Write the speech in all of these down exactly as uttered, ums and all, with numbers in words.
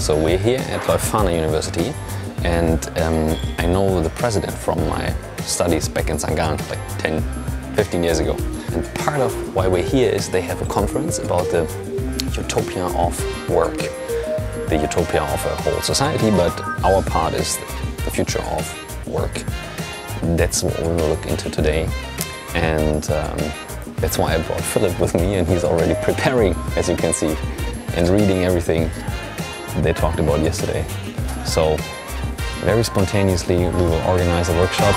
So we're here at Leuphana University, and um, I know the president from my studies back in Sankt Gallen, like ten, fifteen years ago. And part of why we're here is they have a conference about the utopia of work, the utopia of a whole society, but our part is the future of work. That's what we will look into today, and um, that's why I brought Philip with me, and he's already preparing, as you can see, and reading everything they talked about yesterday. So, very spontaneously, we will organize a workshop.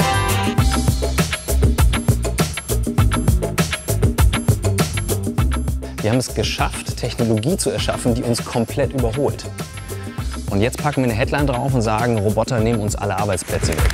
Wir haben es geschafft, Technologie zu erschaffen, die uns komplett überholt. Und jetzt packen wir eine Headline drauf und sagen, Roboter nehmen uns alle Arbeitsplätze weg.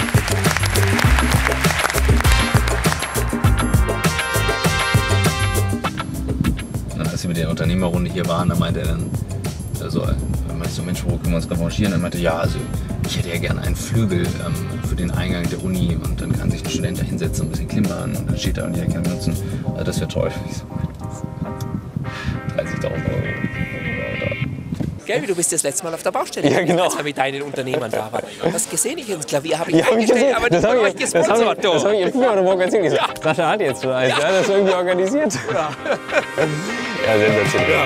Als wir mit der Unternehmerrunde hier waren, da meinte er dann, also, so Mensch, wo können wir uns revanchieren? Dann meinte er, ja, also ich hätte ja gerne einen Flügel ähm, für den Eingang der Uni, und dann kann sich ein Student da hinsetzen, ein bisschen klimpern, und dann steht da und jeder kann benutzen. Also das wäre toll. Ich so, dreißigtausend Euro. Gell, du bist das letzte Mal auf der Baustelle, ja, genau, als wir mit deinen Unternehmern da waren. Das gesehen, ich ins Klavier habe ich ja, eingestellt, aber nicht von euch gesponsert. Das habe ich in Lüneburg erzählt. Ja. Sascha hat jetzt schon eins, ja. Das ist irgendwie organisiert. Ja, ja, sensationell. Ja.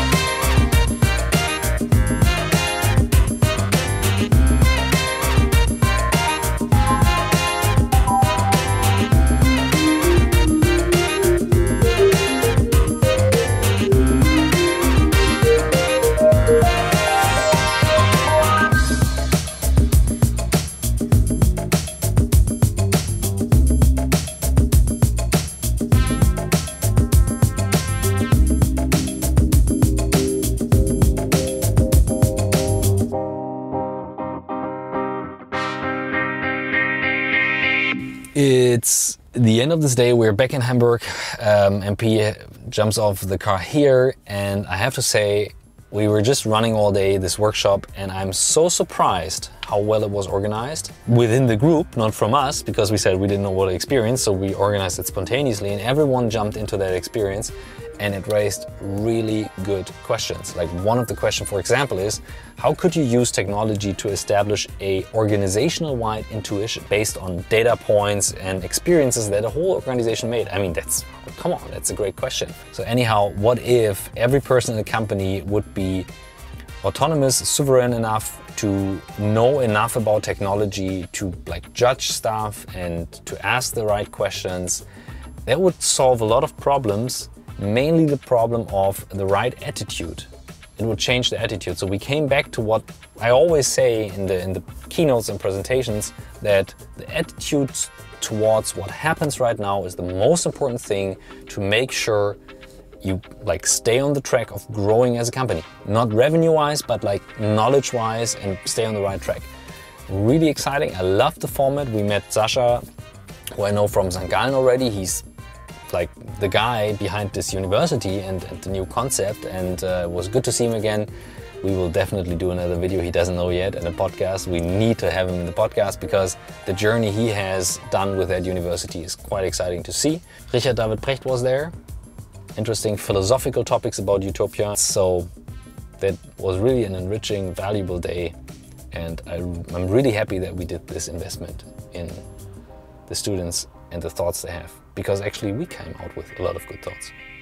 It's the end of this day, we're back in Hamburg. Um, M P jumps off the car here, and I have to say, we were just running all day this workshop, and I'm so surprised how well it was organized within the group, not from us, because we said we didn't know what to experience, so we organized it spontaneously, and everyone jumped into that experience, and it raised really good questions. Like, one of the questions, for example, is how could you use technology to establish a organizational-wide intuition based on data points and experiences that a whole organization made? I mean, that's, come on, that's a great question. So anyhow, what if every person in the company would be autonomous, sovereign enough to know enough about technology to like judge stuff and to ask the right questions? That would solve a lot of problems, mainly the problem of the right attitude. It would change the attitude. So we came back to what I always say in the, in the keynotes and presentations, that the attitude towards what happens right now is the most important thing to make sure you like stay on the track of growing as a company. Not revenue-wise, but like knowledge-wise, and stay on the right track. Really exciting. I love the format. We met Sascha, who I know from Sankt Gallen already. He's like the guy behind this university and, and the new concept, and uh, it was good to see him again. We will definitely do another video he doesn't know yet, and a podcast. We need to have him in the podcast because the journey he has done with that university is quite exciting to see. Richard David Precht was there. Interesting philosophical topics about utopia. So that was really an enriching, valuable day, and I, I'm really happy that we did this investment in the students and the thoughts they have, because actually we came out with a lot of good thoughts.